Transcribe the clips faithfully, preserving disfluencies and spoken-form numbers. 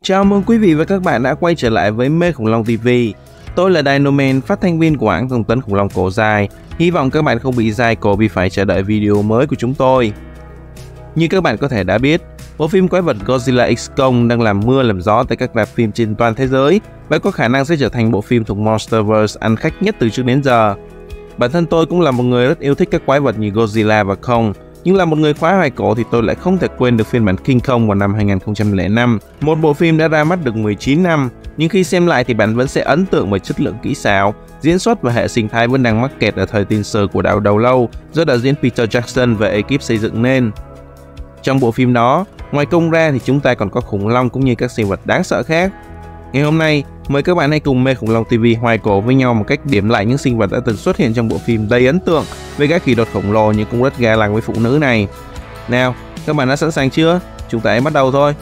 Chào mừng quý vị và các bạn đã quay trở lại với Mê Khủng Long ti vi. Tôi là Dinoman, phát thanh viên của hãng thông tấn khủng long cổ dài. Hy vọng các bạn không bị dai cổ vì phải chờ đợi video mới của chúng tôi. Như các bạn có thể đã biết, bộ phim quái vật Godzilla x Kong đang làm mưa làm gió tại các rạp phim trên toàn thế giới và có khả năng sẽ trở thành bộ phim thuộc Monsterverse ăn khách nhất từ trước đến giờ. Bản thân tôi cũng là một người rất yêu thích các quái vật như Godzilla và Kong, nhưng là một người khoái hoài cổ thì tôi lại không thể quên được phiên bản King Kong vào năm hai nghìn không trăm lẻ năm. Một bộ phim đã ra mắt được mười chín năm, nhưng khi xem lại thì bạn vẫn sẽ ấn tượng bởi chất lượng kỹ xảo, diễn xuất và hệ sinh thái vẫn đang mắc kẹt ở thời tiền sử của đạo đầu lâu do đạo diễn Peter Jackson và ekip xây dựng nên. Trong bộ phim đó, ngoài Kong ra thì chúng ta còn có khủng long cũng như các sinh vật đáng sợ khác. Ngày hôm nay, mời các bạn hãy cùng Mê Khủng Long ti vi hoài cổ với nhau một cách điểm lại những sinh vật đã từng xuất hiện trong bộ phim đầy ấn tượng về các khỉ đột khổng lồ nhưng cũng rất ga lăng với phụ nữ này. Nào, các bạn đã sẵn sàng chưa? Chúng ta hãy bắt đầu thôi!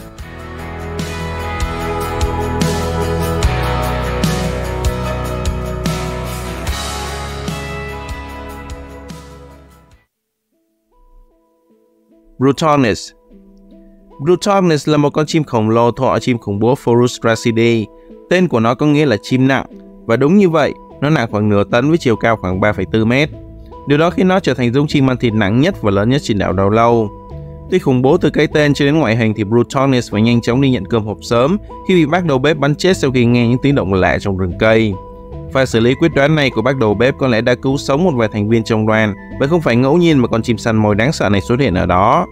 Brutonis. Brutonis là một con chim khổng lồ thuộc chim khủng bố Phorus racidae. Tên của nó có nghĩa là chim nặng, và đúng như vậy, nó nặng khoảng nửa tấn với chiều cao khoảng ba phẩy bốn mét. Điều đó khiến nó trở thành giống chim ăn thịt nặng nhất và lớn nhất trên đảo đầu lâu. Tuy khủng bố từ cái tên cho đến ngoại hình thì Brutonis phải nhanh chóng đi nhận cơm hộp sớm khi bị bác đầu bếp bắn chết sau khi nghe những tiếng động lạ trong rừng cây. Pha xử lý quyết đoán này của bác đầu bếp có lẽ đã cứu sống một vài thành viên trong đoàn, và không phải ngẫu nhiên mà con chim săn mồi đáng sợ này xuất hiện ở đó.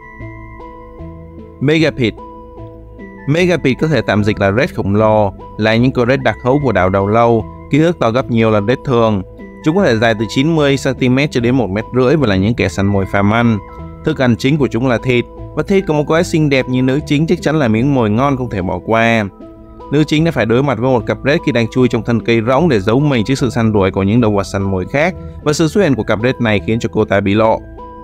Megapith. Megapith có thể tạm dịch là rết khổng lồ, là những con rết đặc hữu của đảo đầu lâu, kích thước to gấp nhiều lần rết thường. Chúng có thể dài từ chín mươi xăng ti mét cho đến một mét rưỡi và là những kẻ săn mồi phàm ăn. Thức ăn chính của chúng là thịt, và thịt của một cô gái xinh đẹp như nữ chính chắc chắn là miếng mồi ngon không thể bỏ qua. Nữ chính đã phải đối mặt với một cặp rết khi đang chui trong thân cây rỗng để giấu mình trước sự săn đuổi của những động vật săn mồi khác, và sự xuất hiện của cặp rết này khiến cho cô ta bị lộ.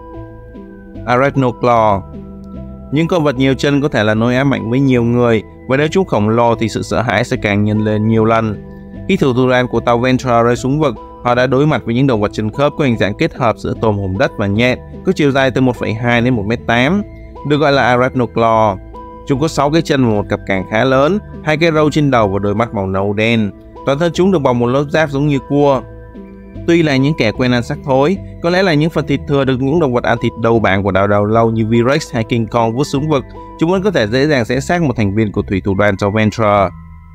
Arachnoclaw. Những con vật nhiều chân có thể là nỗi ám ảnh với nhiều người, và nếu chúng khổng lồ thì sự sợ hãi sẽ càng nhân lên nhiều lần. Khi thủ thủ đoàn của tàu Ventura rơi xuống vực, họ đã đối mặt với những động vật chân khớp có hình dạng kết hợp giữa tôm hùm đất và nhện, có chiều dài từ một phẩy hai đến một mét tám, được gọi là Arachnoclaw. Chúng có sáu cái chân và một cặp càng khá lớn, hai cái râu trên đầu và đôi mắt màu nâu đen. Toàn thân chúng được bọc một lớp giáp giống như cua. Tuy là những kẻ quen ăn xác thối, có lẽ là những phần thịt thừa được những động vật ăn thịt đầu bảng của đảo đầu lâu như V-Rex hay King Kong vứt xuống vực, chúng vẫn có thể dễ dàng xé xác một thành viên của thủy thủ đoàn tàu Ventura.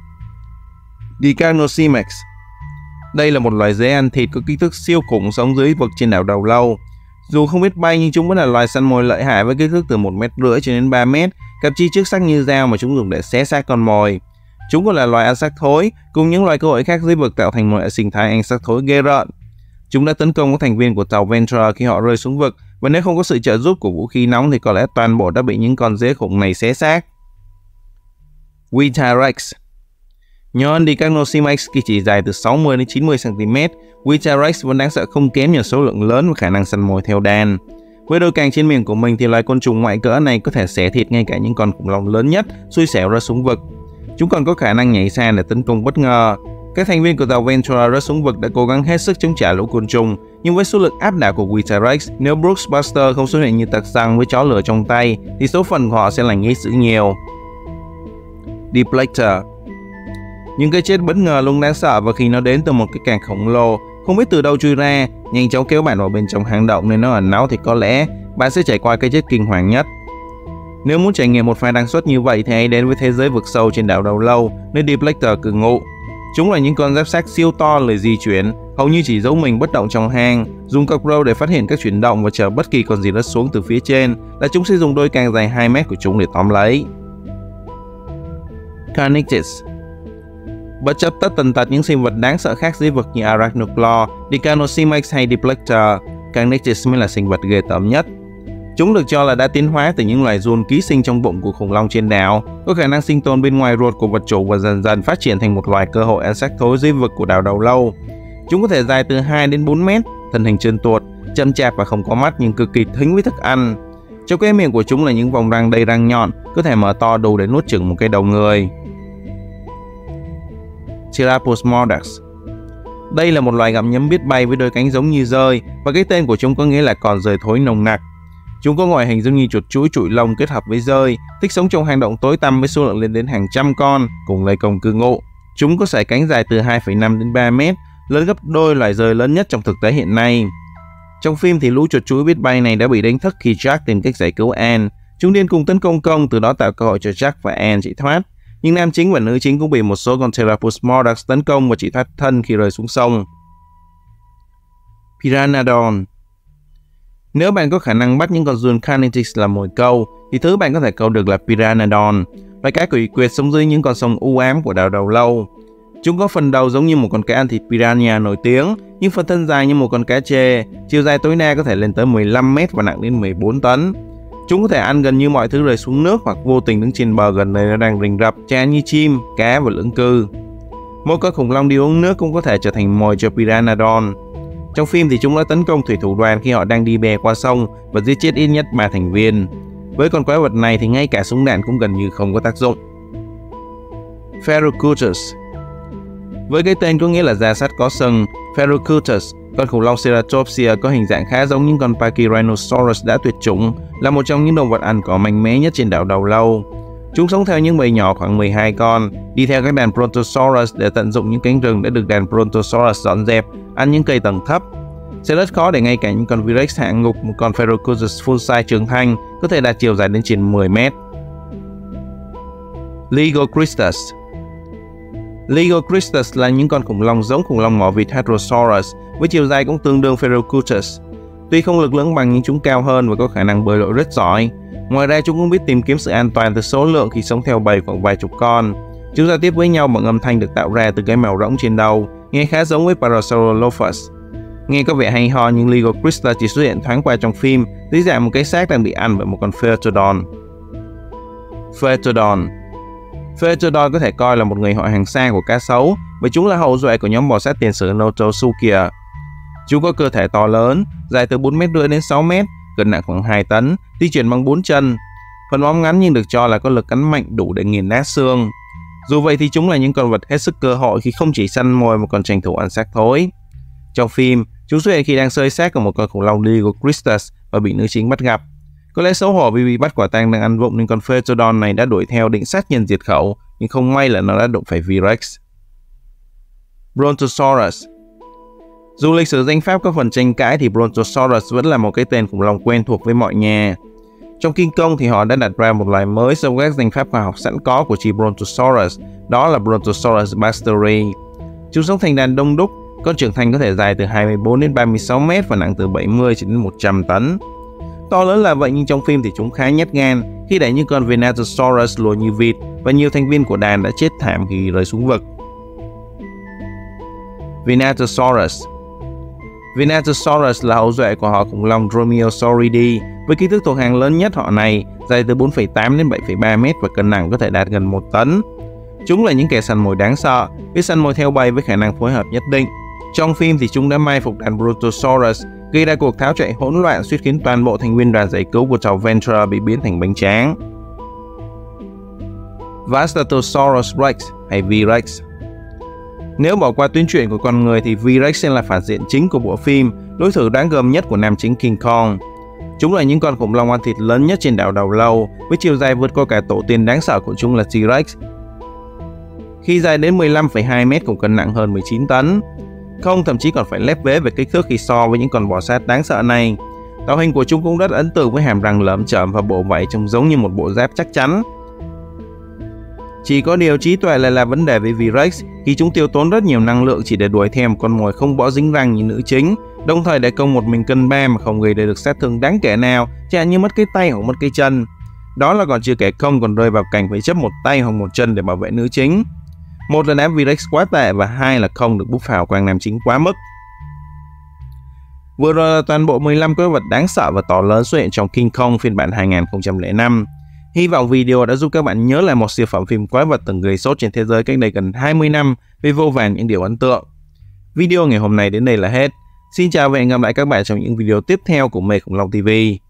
Dicarnosimex. Đây là một loài dế ăn thịt có kích thước siêu khủng sống dưới vực trên đảo đầu lâu. Dù không biết bay nhưng chúng vẫn là loài săn mồi lợi hại với kích thước từ một mét rưỡi cho đến ba mét, cặp chi trước sắc như dao mà chúng dùng để xé xác con mồi. Chúng còn là loài ăn xác thối, cùng những loài cơ hội khác dưới vực tạo thành một hệ sinh thái ăn xác thối ghê rợn. Chúng đã tấn công các thành viên của tàu Ventura khi họ rơi xuống vực, và nếu không có sự trợ giúp của vũ khí nóng thì có lẽ toàn bộ đã bị những con dế khủng này xé xác. Wheatarex. Nhon Dicarnosimex khi chỉ dài từ sáu mươi đến chín mươi xăng ti mét, Wheatarex vẫn đáng sợ không kém nhờ số lượng lớn và khả năng săn mồi theo đàn. Với đôi càng trên miệng của mình thì loài côn trùng ngoại cỡ này có thể xẻ thịt ngay cả những con khủng long lớn nhất xui xẻo rơi xuống vực. Chúng còn có khả năng nhảy xa để tấn công bất ngờ. Các thành viên của tàu Ventura rơi xuống vực đã cố gắng hết sức chống trả lũ côn trùng, nhưng với số lực áp đảo của Wheatarex, nếu Brooks Buster không xuất hiện như tặc xăng với chó lửa trong tay, thì số phận của họ sẽ lành ít dữ nhiều. Deplector. Những cái chết bất ngờ luôn đáng sợ, và khi nó đến từ một cái càng khổng lồ không biết từ đâu chui ra, nhanh chóng kéo bạn vào bên trong hang động nên nó ẩn náu, thì có lẽ bạn sẽ trải qua cái chết kinh hoàng nhất. Nếu muốn trải nghiệm một pha đăng xuất như vậy thì hãy đến với thế giới vực sâu trên đảo đầu lâu, nơi Deplector cư ngụ. Chúng là những con giáp xác siêu to lười di chuyển, hầu như chỉ giấu mình bất động trong hang, dùng cọc râu để phát hiện các chuyển động và chờ bất kỳ con gì rớt xuống từ phía trên là chúng sẽ dùng đôi càng dài hai mét của chúng để tóm lấy. Carniches. Bất chấp tất tần tật những sinh vật đáng sợ khác dưới vực như Arachnoclaw, Dicarnosimex hay Deplector, Carniches mới là sinh vật ghê tởm nhất. Chúng được cho là đã tiến hóa từ những loài giun ký sinh trong bụng của khủng long trên đảo, có khả năng sinh tồn bên ngoài ruột của vật chủ và dần dần phát triển thành một loài cơ hội ăn xác thối dưới vực của đảo đầu lâu. Chúng có thể dài từ hai đến bốn mét, thân hình trơn tuột, chậm chạp và không có mắt nhưng cực kỳ thính với thức ăn. Trong cái miệng của chúng là những vòng răng đầy răng nhọn, có thể mở to đủ để nuốt chửng một cái đầu người. Thyraposmordax. Đây là một loài gặm nhấm biết bay với đôi cánh giống như dơi, và cái tên của chúng có nghĩa là còn dơi thối nồng nặc. Chúng có ngoại hình giống như chuột chuỗi trụi lông kết hợp với dơi, thích sống trong hang động tối tăm với số lượng lên đến hàng trăm con, cùng lấy công cư ngụ. Chúng có sải cánh dài từ hai phẩy năm đến ba mét, lớn gấp đôi loài dơi lớn nhất trong thực tế hiện nay. Trong phim thì lũ chuột chuỗi biết bay này đã bị đánh thức khi Jack tìm cách giải cứu Anne. Chúng điên cùng tấn công công, từ đó tạo cơ hội cho Jack và Anne chạy thoát. Nhưng nam chính và nữ chính cũng bị một số con Pteropus Mordax tấn công và chỉ thoát thân khi rơi xuống sông. Pteranodon. Nếu bạn có khả năng bắt những con giun Carnitix làm mồi câu, thì thứ bạn có thể câu được là Pteranodon, loài cá quỷ quyệt sống dưới những con sông u ám của đảo Đầu Lâu. Chúng có phần đầu giống như một con cá ăn thịt piranha nổi tiếng, nhưng phần thân dài như một con cá trê, chiều dài tối đa có thể lên tới mười lăm mét và nặng đến mười bốn tấn. Chúng có thể ăn gần như mọi thứ rơi xuống nước hoặc vô tình đứng trên bờ gần nơi nó đang rình rập, chẳng như chim, cá và lưỡng cư. Mỗi con khủng long đi uống nước cũng có thể trở thành mồi cho Pteranodon. Trong phim thì chúng đã tấn công thủy thủ đoàn khi họ đang đi bè qua sông và giết chết ít nhất ba thành viên. Với con quái vật này thì ngay cả súng đạn cũng gần như không có tác dụng. Pherocutus. Với cái tên có nghĩa là da sắt có sừng, Pherocutus, con khủng long Ceratopsia có hình dạng khá giống những con Pachyrhinosaurus đã tuyệt chủng, là một trong những động vật ăn cỏ mạnh mẽ nhất trên đảo Đầu Lâu. Chúng sống theo những bầy nhỏ khoảng mười hai con, đi theo các đàn Brontosaurus để tận dụng những cánh rừng đã được đàn Brontosaurus dọn dẹp, ăn những cây tầng thấp. Sẽ rất khó để ngay cả những con Virex hạ ngục một con Pherocutus full size trưởng thành có thể đạt chiều dài đến trên mười mét. Lygocristus. Lygocristus là những con khủng long giống khủng long mỏ vịt Hadrosaurus, với chiều dài cũng tương đương Pherocutus. Tuy không lực lưỡng bằng nhưng chúng cao hơn và có khả năng bơi lội rất giỏi. Ngoài ra chúng cũng biết tìm kiếm sự an toàn từ số lượng khi sống theo bầy khoảng vài chục con. Chúng giao tiếp với nhau bằng âm thanh được tạo ra từ cái mào rỗng trên đầu, nghe khá giống với Parasaurolophus. Nghe có vẻ hay ho nhưng Lygocristus chỉ xuất hiện thoáng qua trong phim, dưới dạng một cái xác đang bị ăn bởi một con Phaetodon. Phaetodon. Phaetodon có thể coi là một người họ hàng xa của cá sấu, bởi chúng là hậu duệ của nhóm bò sát tiền sử Notosuchia. Chúng có cơ thể to lớn, dài từ bốn mét rưỡi đến sáu mét, cân nặng khoảng hai tấn, di chuyển bằng bốn chân. Phần móng ngắn nhưng được cho là có lực cắn mạnh đủ để nghiền nát xương. Dù vậy thì chúng là những con vật hết sức cơ hội khi không chỉ săn mồi mà còn tranh thủ ăn xác thối. Trong phim, chúng xuất hiện khi đang xơi xác của một con khủng long Lygocristus và bị nữ chính bắt gặp. Có lẽ xấu hổ vì bị bắt quả tang đang ăn vụng nên con Phaetodon này đã đuổi theo định sát nhân diệt khẩu, nhưng không may là nó đã đụng phải Virex. Brontosaurus. Dù lịch sử danh pháp có phần tranh cãi thì Brontosaurus vẫn là một cái tên khủng long quen thuộc với mọi nhà. Trong King Kong thì họ đã đặt ra một loài mới trong các danh pháp khoa học sẵn có của chi Brontosaurus, đó là Brontosaurus baxteri. Chúng sống thành đàn đông đúc, con trưởng thành có thể dài từ hai mươi bốn đến ba mươi sáu mét và nặng từ bảy mươi đến một trăm tấn. To lớn là vậy nhưng trong phim thì chúng khá nhát gan khi đẩy những con Venatosaurus lùa như vịt và nhiều thành viên của đàn đã chết thảm khi rơi xuống vực. Venatosaurus. Venatosaurus là hậu duệ của họ khủng long Dromaeosauridae với kích thước thuộc hàng lớn nhất họ này, dài từ bốn phẩy tám đến bảy phẩy ba mét và cân nặng có thể đạt gần một tấn. Chúng là những kẻ săn mồi đáng sợ, biết săn mồi theo bầy với khả năng phối hợp nhất định. Trong phim thì chúng đã mai phục đàn Brontosaurus, gây ra cuộc tháo chạy hỗn loạn suýt khiến toàn bộ thành viên đoàn giải cứu của tàu Ventura bị biến thành bánh tráng. Vastatosaurus Rex hay V-Rex. Nếu bỏ qua tuyến truyện của con người thì V-Rex sẽ là phản diện chính của bộ phim, đối thủ đáng gờm nhất của nam chính King Kong. Chúng là những con khủng long ăn thịt lớn nhất trên đảo Đầu Lâu, với chiều dài vượt qua cả tổ tiên đáng sợ của chúng là T-Rex. Khi dài đến mười lăm phẩy hai mét cùng cân nặng hơn mười chín tấn. Không thậm chí còn phải lép vế về kích thước khi so với những con bò sát đáng sợ này. Tạo hình của chúng cũng rất ấn tượng với hàm răng lởm chởm và bộ vảy trông giống như một bộ giáp chắc chắn. Chỉ có điều trí tuệ lại là vấn đề với V-Rex khi chúng tiêu tốn rất nhiều năng lượng chỉ để đuổi theo một con mồi không bỏ dính răng như nữ chính, đồng thời để công một mình cân ba mà không gây được sát thương đáng kể nào, chẳng như mất cái tay hoặc mất cái chân. Đó là còn chưa kể không còn rơi vào cảnh phải chấp một tay hoặc một chân để bảo vệ nữ chính. Một là đám V-Rex quá tệ và hai là không được búp hào quang nam chính quá mức. Vừa rồi là toàn bộ mười lăm quái vật đáng sợ và to lớn xuất hiện trong King Kong phiên bản hai nghìn không trăm lẻ năm. Hy vọng video đã giúp các bạn nhớ lại một siêu phẩm phim quái vật từng gây sốt trên thế giới cách đây gần hai mươi năm với vô vàn những điều ấn tượng. Video ngày hôm nay đến đây là hết. Xin chào và hẹn gặp lại các bạn trong những video tiếp theo của Mê Khủng Long ti vi.